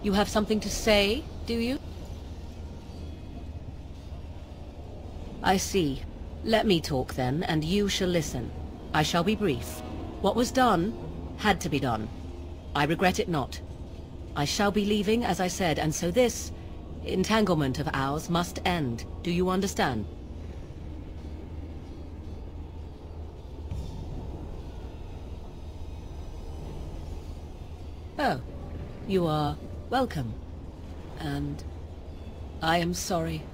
You have something to say, do you? I see. Let me talk then, and you shall listen. I shall be brief. What was done, had to be done. I regret it not. I shall be leaving, as I said, and so this entanglement of ours must end. Do you understand? Oh, you are welcome. And I am sorry.